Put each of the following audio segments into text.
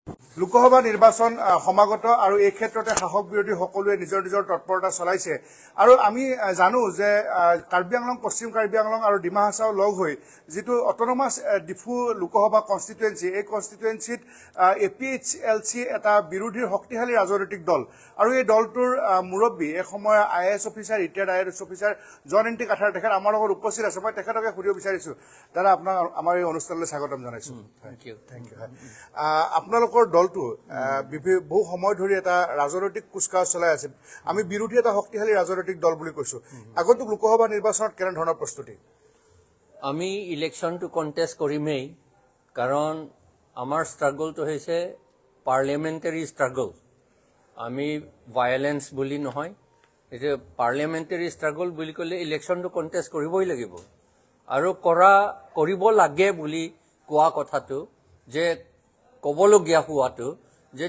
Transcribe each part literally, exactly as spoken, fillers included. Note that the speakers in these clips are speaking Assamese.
লোকসভা নিৰ্বাচন সমাগত আৰু এই ক্ষেত্ৰতে শাসক বিৰোধী সকলোৱে নিজৰ নিজৰ তৎপৰতা চলাইছে আৰু আমি জানো যে কাৰ্বি আংলং পশ্চিম কাৰ্বি আংলং আৰু ডিমা হাছাও লগ হৈ যেটো অটোনমাস ডিফু লোকসভা কনস্টিটুৱেন্সি এই কনস্টিটুৱেন্সিত A P H L C এটা বিৰোধী শক্তিশালী ৰাজনৈতিক দল আৰু এই দলটোৰ মুৰব্বী এক সময় I A S officer retired I A S officer জন এন টি কাঠাৰ তেখেত আমাৰ লগত উপস্থিত আছে মই তেখেতকে সুধিব বিচাৰিছো দাদা আপোনাক আমাৰ এই অনুষ্ঠানলৈ স্বাগতম জনাইছো থ্যাংক ইউ থ্যাংক ইউ আপোনালোকৰ দলটো বহু সময় ধৰি এটা ৰাজনৈতিক কুচকাৱাজ চলাই আছে আমি বিৰোধী এটা শক্তিশালী ৰাজনৈতিক দল বুলি কৈছো আগন্তুক লোকসভা নিৰ্বাচনত কেনে ধৰণৰ প্ৰস্তুতি আমি ইলেকশনটো কন্টেস্ট কৰিমেই কাৰণ আমাৰ ষ্ট্ৰাগলটো হৈছে পাৰ্লিয়ামেণ্টাৰী ষ্ট্ৰাগল আমি ভায়োলেন্স বুলি নহয় এটা পাৰ্লিয়ামেণ্টাৰী ষ্ট্ৰাগল বুলি ক'লে ইলেকশনটো কন্টেস্ট কৰিবই লাগিব আৰু কৰা কৰিব লাগে বুলি কোৱা কথাটো যে কবলগীয়া হোৱাটো যে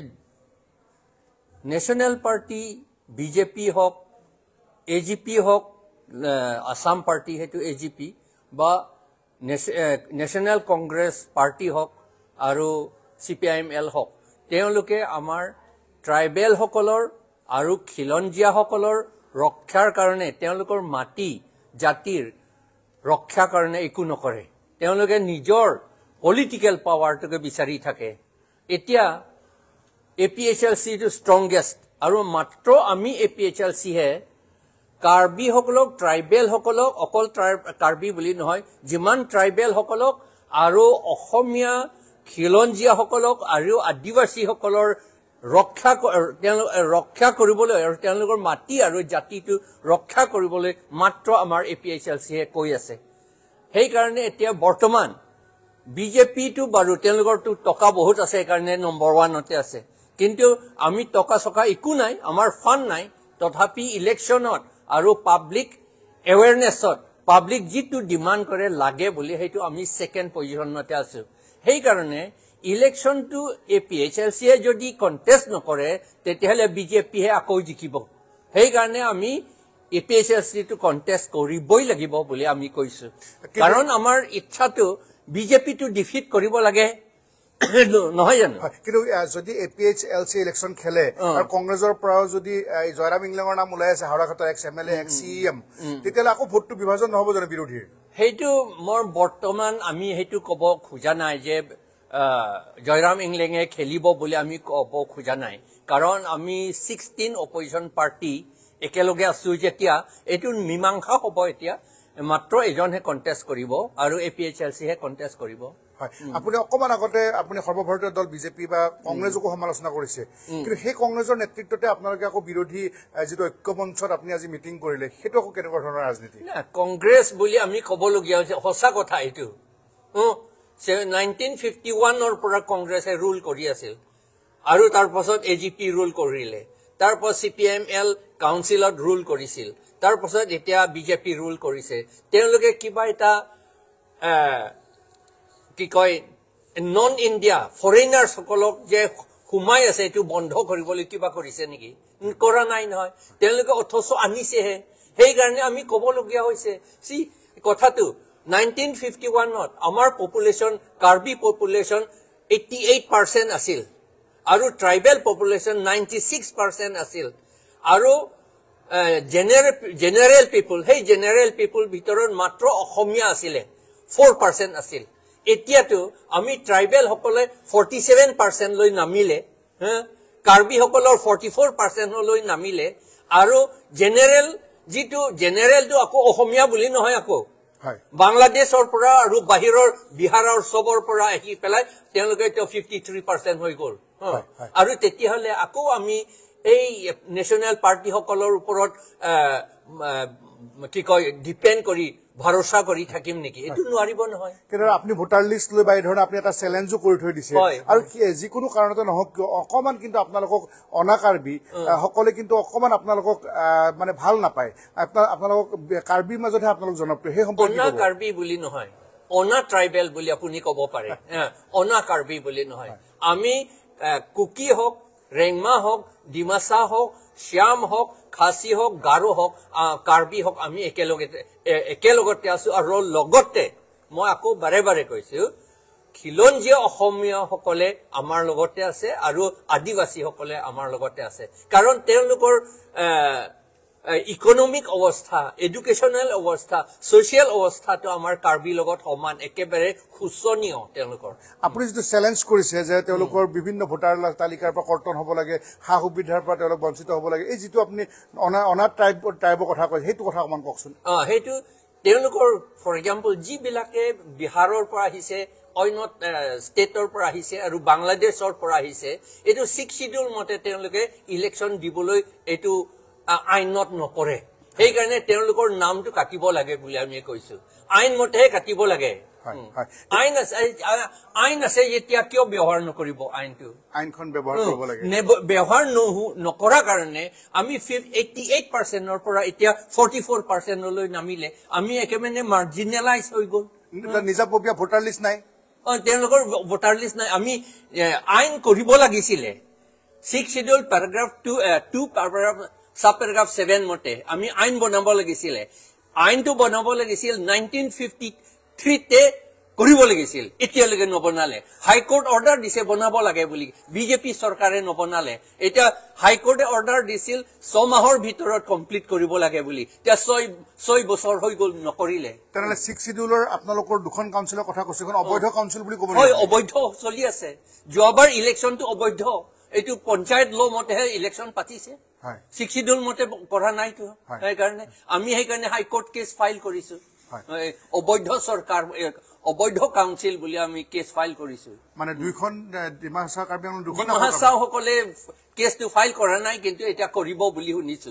নেশ্যনেল পাৰ্টি বিজেপি হওক এজিপি হওক আসাম পাৰ্টি হেতু এজিপি বা নেশ্যনেল কংগ্ৰেছ পাৰ্টি হওক আৰু C P I M L হওক তেওঁলোকে আমাৰ ট্ৰাইবেল সকলৰ আৰু খিলঞ্জীয়া সকলৰ ৰক্ষাৰ কাৰণে তেওঁলোকৰ মাটি জাতিৰ ৰক্ষাৰ কাৰণে একো নকৰে তেওঁলোকে নিজৰ পলিটিক্যাল পাৱাৰটোকে বিচাৰি থাকে এতিয়া A P H L C to strongest আৰু মাত্ৰ আমি A P H L C হে কাৰ্বি সকলক ট্ৰাইবেল সকলক অকল কাৰ্বি বুলি নহয় যিমান ট্ৰাইবেল সকলক আৰু অসমীয়া খিলঞ্জীয়া সকলক আৰু আদিবাসী সকলৰ ৰক্ষা ৰক্ষা কৰিবলৈ আৰু তেওঁলোকৰ মাটি আৰু জাতিটো ৰক্ষা কৰিবলৈ মাত্ৰ আমাৰ A P H L C হে কৈ আছে সেইকাৰণে এতিয়া বৰ্তমান বিজেপি টু বাৰু তেওঁলোকৰটো টকা বহুত আছে সেইকাৰণে নম্বৰ ওৱানতে আছে কিন্তু আমি টকা চকা একো নাই আমাৰ ফাণ্ড নাই তথাপি ইলেকশ্যনত আৰু পাব্লিক এৱেৰনেছত পাব্লিক যিটো ডিমাণ্ড কৰে লাগে বুলি সেইটো আমি ছেকেণ্ড পজিশ্যনতে আছো সেইকাৰণে ইলেকশ্যনটো এ পি এইচ এল চিয়ে যদি কণ্টেষ্ট নকৰে তেতিয়াহ'লে বিজেপিহে আকৌ জিকিব সেইকাৰণে আমি এ পি এইচ এল চিটো কণ্টেষ্ট কৰিবই লাগিব বুলি আমি কৈছো কাৰণ আমাৰ ইচ্ছাটো বিজেপি টু ডিফিট কৰিব লাগে নহয় জানো কিন্তু যদি A P H L C election খেলে আৰু কংগ্ৰেছৰ পৰাও যদি জয়ৰাম ইংলেঙৰ নাম ওলাই আছে হাওৰাঘাটৰ ex M L A ex C M তেতিয়াহ'লে আকৌ ভোটটো বিভাজন নহ'ব জানো বিৰোধীৰ সেইটো মই বৰ্তমান আমি সেইটো ক'ব খোজা নাই যে জয়ৰাম ইংলেঙে খেলিব বুলি আমি ক'ব খোজা নাই কাৰণ আমি ছিক্সটিন অপজিশ্যন পাৰ্টি একেলগে আছো যেতিয়া এইটো মীমাংসা হ'ব এতিয়া মাত্ৰ এজনহে কণ্টেষ্ট কৰিব আৰু এ পি এইচ এল চিহে কণ্টেষ্ট কৰিব হয় আপুনি অকমান আগতে আপুনি সৰ্বভাৰতীয় দল বিজেপি বা কংগ্ৰেছকো সমালোচনা কৰিছে কিন্তু সেই কংগ্ৰেছৰ নেতৃত্বতে আপোনালোকে আকৌ বিৰোধী যিটো ঐক্যমঞ্চত আপুনি আজি মিটিং কৰিলে সেইটো আকৌ কেনেকুৱা ধৰণৰ ৰাজনীতি কংগ্ৰেছ বুলি আমি ক'বলগীয়া হৈছে সঁচা কথা এইটো নাইনটিন ফিফটি ওৱানৰ পৰা কংগ্ৰেছে ৰুল কৰি আছিল আৰু তাৰ পাছত এ জি পি ৰুল কৰিলে তাৰ পাছত চি পি এম এল কাউন্সিলত ৰুল কৰিছিল তাৰ পাছত এতিয়া বিজেপি ৰুল কৰিছে তেওঁলোকে কিবা এটা কি কয় নন ইণ্ডিয়া ফৰেইনাৰ্ছ সকলক যে সোমাই আছে এইটো বন্ধ কৰিবলৈ কিবা কৰিছে নেকি কৰা নাই নহয় তেওঁলোকে অথচ আনিছেহে সেইকাৰণে আমি ক'বলগীয়া হৈছে চি কথাটো নাইনটিন ফিফটি ওৱানত আমাৰ population Karbi population eighty eight percent আছিল আৰু tribal population ninety six percent আছিল আৰু জেনেৰেল জেনেৰেল পিপুল সেই জেনেৰেল পিপুল ভিতৰত মাত্ৰ অসমীয়া আছিলে ফ'ৰ পাৰ্চেণ্ট আছিল এতিয়াতো আমি ট্ৰাইবেল সকলে ফৰ্টি ছেভেন পাৰ্চেণ্ট লৈ নামিলে কাৰ্বি সকলৰ ফৰ্টি ফ'ৰ পাৰ্চেণ্টলৈ নামিলে আৰু জেনেৰেল যিটো জেনেৰেলটো আকৌ অসমীয়া বুলি নহয় আকৌ বাংলাদেশৰ পৰা আৰু বাহিৰৰ বিহাৰৰ চবৰ পৰা আহি পেলাই তেওঁলোকে এতিয়া ফিফটি থ্ৰী পাৰ্চেণ্ট হৈ গ'ল আৰু তেতিয়াহ'লে আকৌ আমি এই নেশ্যনেল পাৰ্টি সকলৰ ওপৰত কি কয় ডিপেণ্ড কৰি ভৰসা কৰি থাকিম নেকি এইটো নোৱাৰিব নহয় কিন্তু আপুনি ভোটাৰ লিষ্ট লৈ বা এই ধৰণে আপুনি এটা চেলেঞ্জো কৰি থৈ দিছে আৰু যিকোনো কাৰণতে নহওক কিয় অকমান কিন্তু আপোনালোকক অনাকাৰ্বি সকলে কিন্তু অকমান আপোনালোকক মানে ভাল নাপায় আপোনালোকক কাৰ্বিৰ মাজতহে আপোনালোক জনপ্ৰিয় সেই সম্পৰ্কে অনাকাৰ্বি বুলি নহয় অনা ট্ৰাইবেল বুলি আপুনি ক'ব পাৰে অনাকাৰ্বি বুলি নহয় আমি কুকি হওক ৰেংমা হওক ডিমাচা হওক শ্যাম হওক খাচী হওক গাৰো হওক কাৰ্বি হওক আমি একেলগে একেলগতে আছো আৰু লগতে মই আকৌ বাৰে বাৰে কৈছো খিলঞ্জীয়া অসমীয়াসকলে আমাৰ লগতে আছে আৰু আদিবাসীসকলে আমাৰ লগতে আছে কাৰণ তেওঁলোকৰ ইকোনমিক অৱস্থা এডুকেশ্যনেল অৱস্থা সোশিয়েল অৱস্থাটো আমাৰ কাৰ্বি লগত সমান একেবাৰে সুচনীয় তেওঁলোকৰ আপুনি যেটো চ্যালেঞ্জ কৰিছে যে তেওঁলোকৰ বিভিন্ন ভোটাৰ তালিকাৰ পৰা কৰ্তন হ'ব লাগে হা সুবিধাৰ পৰা তেওঁলোক বঞ্চিত হ'ব লাগে এই যেটো আপুনি অনা ট্ৰাইব ট্ৰাইবৰ কথা কৈছে হেতু কথা অকমান কওকচোন অ হেতু তেওঁলোকৰ ফৰ এক্সাম্পল জি বিলাকে বিহাৰৰ পৰা আহিছে অন্য ষ্টেটৰ পৰা আহিছে আৰু বাংলাদেশৰ পৰা আহিছে এটো ছিক্স শিডিউল মতে তেওঁলোকে ইলেকশ্যন দিবলৈ এটো আইনত নপৰে সেই কাৰণে তেওঁলোকৰ নামটো কাটিব লাগে বুলি আমি কৈছো আইন মতে কাটিব লাগে আইন আইন আছে এতিয়া কিয় ব্যৱহাৰ নকৰিব আইনটো আইনখন ব্যৱহাৰ কৰিব লাগে ব্যৱহাৰ নকৰা কাৰণে আমি এইটি এইট পাৰ্চেণ্টৰ পৰা এতিয়া ফৰ্টি ফ'ৰ পাৰ্চেণ্টলৈ নামিলে আমি একেবাৰে মাৰ্জিনেলাইজ হৈ গ'ল নিজাববীয়া ভোটাৰ লিষ্ট নাই তেওঁলোকৰ ভোটাৰ লিষ্ট নাই আমি আইন কৰিব লাগিছিলে six schedule paragraph two two paragraph sub paragraph seven মতে আমি আইন বনাব লাগিছিলে আইনটো বনাব লাগিছিল নাইনটিন ফিফটি থ্ৰী তে কৰিব লাগিছিল এতিয়ালৈকে নবনালে হাইকোৰ্ট অৰ্ডাৰ দিছে বনাব লাগে বুলি বিজেপি চৰকাৰে নবনালে এতিয়া হাইকোৰ্টে অৰ্ডাৰ দিছিল ছমাহৰ ভিতৰত কমপ্লিট কৰিব লাগে বুলি এতিয়া ছয় ছয় বছৰ হৈ গ'ল নকৰিলে তেনেহলে ছিক্স শিডিউলৰ আপোনালোকৰ দুখন কাউন্সিলৰ কথা কৈছে এখন অবৈধ কাউন্সিল বুলি ক'ব হয় অবৈধ চলি আছে যোৱাবাৰ ইলেকশ্যনটো অবৈধ এইটো পঞ্চায়ত ল মতেহে ইলেকশ্যন পাতিছে ছিক্স শিডিউল মতে পঢ়া নাইতো সেইকাৰণে আমি সেইকাৰণে হাইকোৰ্ট কেছ ফাইল কৰিছো অবৈধ চৰকাৰ অবৈধ কাউন্সিল বুলি আমি কেছ ফাইল কৰিছো মানে দুইখন ডিমা হাছাও কাৰ্বি আংলং দুখন ডিমা হাছাও সকলে কেছটো ফাইল কৰা নাই কিন্তু এতিয়া কৰিব বুলি শুনিছো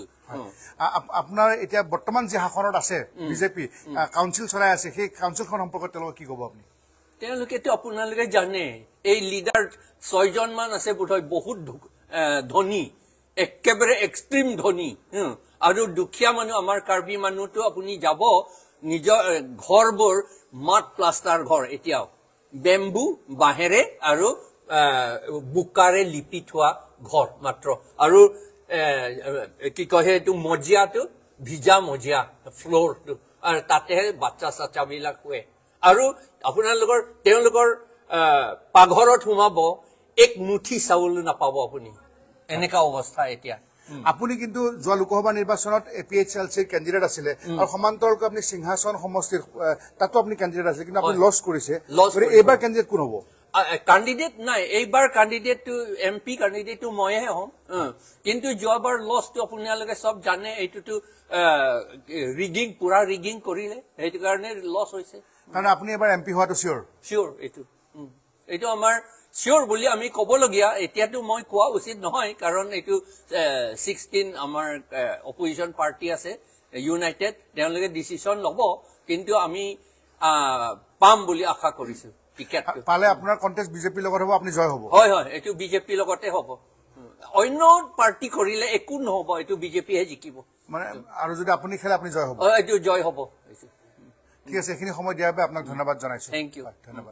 আপোনাৰ এতিয়া বৰ্তমান যে শাসনত আছে বিজেপি কাউন্সিল চলাই আছে সেই কাউন্সিলখন সম্পৰ্কত তেওঁলোকে কি ক'ব আপুনি তেওঁলোকেতো আপোনালোকে জানে এই লিডাৰ ছয়জন মান আছে বোধহয় বহুত ধনী একেবাৰে এক্সট্ৰিম ধনী আৰু দুখীয়া মানুহ আমাৰ কাৰ্বি মানুহটো আপুনি যাব নিজৰ ঘৰবোৰ মাট প্লাষ্টাৰ ঘৰ এতিয়াও বেম্বু বাঁহেৰে আৰু বুকাৰে লিপি থোৱা ঘৰ মাত্ৰ আৰু কি কয় এইটো মজিয়াটো ভিজা মজিয়া ফ্ল'ৰটো আৰু তাতেহে বাচ্চা চাচ্চাবিলাক শুৱে আৰু আপোনালোকৰ তেওঁলোকৰ পাকঘৰত সোমাব এক মুঠি চাউল নাপাব আপুনি এনেকা অৱস্থা এতিয়া আপুনি কিন্তু যোৱা লোকসভা নিৰ্বাচনত এ পি এইচ এল চিৰ কেণ্ডিডেট আছিলে আৰু সমান্তৰালকৈ আপুনি সিংহাসন সমষ্টিৰ তাতো আপুনি কেণ্ডিডেট আছিলে কিন্তু আপুনি লছ কৰিছে এইবাৰ কেণ্ডিডেট কোন হ'ব কেণ্ডিডেট নাই এইবাৰ কেণ্ডিডেটটো এম পি কেণ্ডিডেটটো মইহে হ'ম কিন্তু যোৱাবাৰ লছটো আপোনালোকে চব জানে এইটোতো ৰিগিং পুৰা ৰিগিং কৰিলে সেইটো কাৰণে লছ হৈছে কাৰণে আপুনি এবাৰ এম পি হোৱাটো চিয়'ৰ চিয়'ৰ এইটো এইটো আমাৰ চিয়'ৰ বুলি আমি ক'বলগীয়া এতিয়াতো মই কোৱা উচিত নহয় কাৰণ এইটো ছিক্সটিন আমাৰ অপজিশ্যন পাৰ্টি আছে ইউনাইটেড তেওঁলোকে ডিচিশ্যন ল'ব কিন্তু আমি পাম বুলি আশা কৰিছো টিকেটটো পালে আপোনাৰ কণ্টেষ্ট বিজেপিৰ লগত হ'ব আপুনি জয় হ'ব হয় হয় এইটো বিজেপিৰ লগতে হ'ব অন্য পাৰ্টি কৰিলে একো নহ'ব এইটো বিজেপিহে জিকিব মানে আৰু যদি আপুনি খেলে আপুনি জয় হ'ব এইটো জয় হ'ব ঠিক আছে এইখিনি সময় দিয়াৰ বাবে আপোনাক ধন্যবাদ জনাইছো থেংক ইউ ধন্যবাদ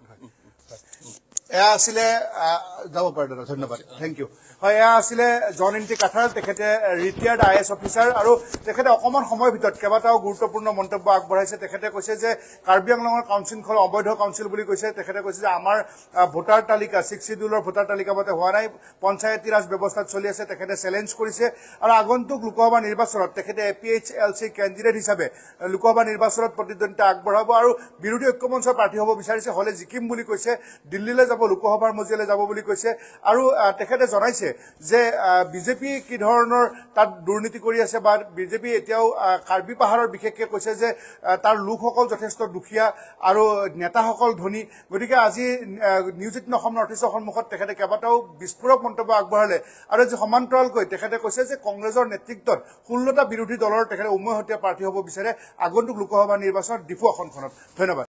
এয়া আছিলে যাব পাৰে দাদা ধন্যবাদ থেংক ইউ হয় এয়া আছিলে জন এন টি কাথাৰ তেখেতে ৰিটায়াৰ্ড আই এছ অফিচাৰ আৰু তেখেতে অকণমান সময়ৰ ভিতৰত কেইবাটাও গুৰুত্বপূৰ্ণ মন্তব্য আগবঢ়াইছে তেখেতে কৈছে যে কাৰ্বি আংলঙৰ কাউন্সিলখন অবৈধ কাউন্সিল বুলি কৈছে তেখেতে কৈছে যে আমাৰ ভোটাৰ তালিকা ছিক্স শিডিউলৰ ভোটাৰ তালিকা মতে হোৱা নাই পঞ্চায়তী ৰাজ ব্যৱস্থাত চলি আছে তেখেতে চেলেঞ্জ কৰিছে আৰু আগন্তুক লোকসভা নিৰ্বাচনত তেখেতে A P H L C candidate হিচাপে লোকসভা নিৰ্বাচনত প্ৰতিদ্বন্দ্বিতা আগবঢ়াব আৰু বিৰোধী ঐক্যমঞ্চৰ প্ৰাৰ্থী হ'ব বিচাৰিছে হ'লে জিকিম বুলি কৈছে দিল্লীলৈ যাব লোকসভাৰ মজিয়ালৈ যাব বুলি কৈছে আৰু তেখেতে জনাইছে যে বিজেপি কি ধৰণৰ তাত দুৰ্নীতি কৰি আছে বা বিজেপি এতিয়াও কাৰ্বি পাহাৰৰ বিশেষকৈ কৈছে যে তাৰ লোকসকল যথেষ্ট দুখীয়া আৰু নেতাসকল ধনী গতিকে আজি নিউজ এইটিন অসম নৰ্থ ইষ্টৰ সন্মুখত তেখেতে কেইবাটাও বিস্ফোৰক মন্তব্য আগবঢ়ালে আৰু আজি সমান্তৰালকৈ তেখেতে কৈছে যে কংগ্ৰেছৰ নেতৃত্বত ষোল্লটা বিৰোধী দলৰ তেখেতে উমৈহতীয়া প্ৰাৰ্থী হ'ব বিচাৰে আগন্তুক লোকসভা নিৰ্বাচনত ডিফু আসনখনত ধন্যবাদ।